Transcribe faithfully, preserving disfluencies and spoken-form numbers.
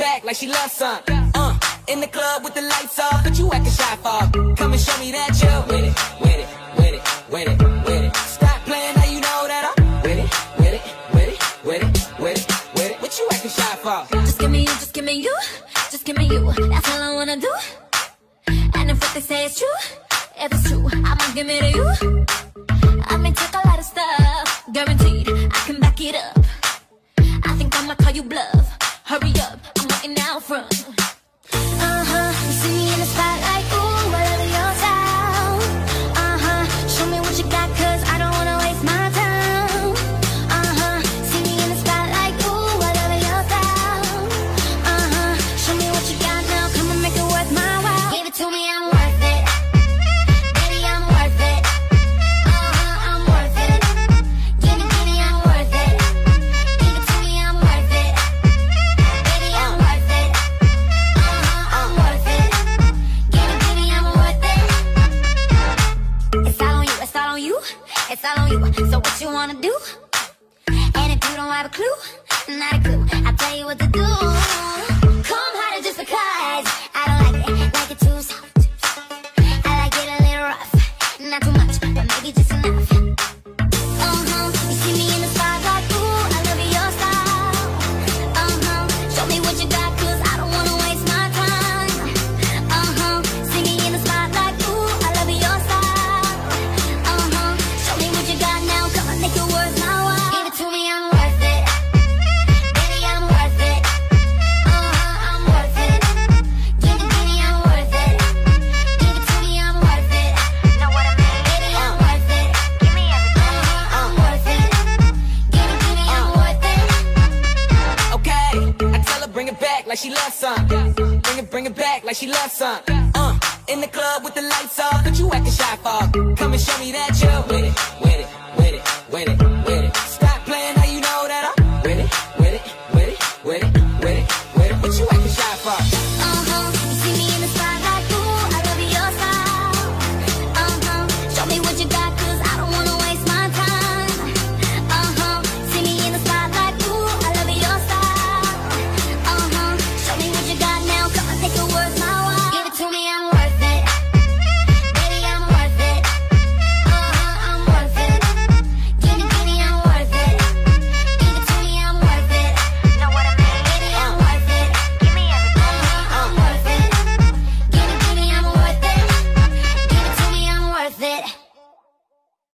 back like she loves some. Uh, in the club with the lights off, but you acting shy for. Come and show me that you're with it, with it, with it, with it, with it. Stop playing, now you know that I'm with it, with it, with it, with it, with it, with it. What you acting shy for? Just give me you, just give me you, just give me you. That's all I wanna do. And if what they say is true, if it's true, I'ma give it to you. I may take a lot of stuff, guaranteed I can back it up. I think I'ma call you bluff. Hurry up, I'm waiting out front. Uh-huh, you see me in the spotlight, ooh, I love your style. Uh-huh, show me what you got, cause I don't wanna waste my time. Uh-huh, see me in the spotlight, ooh, I love your style. Uh-huh, show me what you got now, come and make it worth my while. Give it to me, I'm worth it. Baby, I'm worth it. Uh-huh, I'm worth it. Give me, give me, I'm worth it. Give it to me, I'm worth it. Baby, I'm worth it. Uh-huh, I'm worth it. Give me, give me, I'm worth it. It's all on you, it's all on you, it's all on you. So what you wanna do? And if you don't have a clue, not a clue, I'll tell you what to do. Come harder just because I don't like it, like it too soft. I like it a little rough, not too much, but maybe just enough. Uh-huh, you see me in the spotlight, ooh, I love your style. Uh-huh, show me what you got, cause I don't wanna waste my time. Uh-huh, see me in the spotlight, ooh, I love your style. Uh-huh, show me what you got now, come on, make it worth my while. Give it to me, I'm worth it. Baby, I'm worth it. Uh-huh, I'm worth it. Give it, give me, I'm worth it. Give it to me, I'm worth it. Know what I mean? Baby, I'm worth it. Give me everything. Uh-huh, I'm worth it. Give it, give me, I'm worth it. Okay, I tell her bring it back like she loves some. Bring it, bring it back like she loves some. Uh, in the club with the lights off, but you acting shy for. Come and show me that you're with it, with it, with it, with it, with it. Stop playing, now you know that I'm with it, with it, with it, with it, with it, with it. What you acting shy for?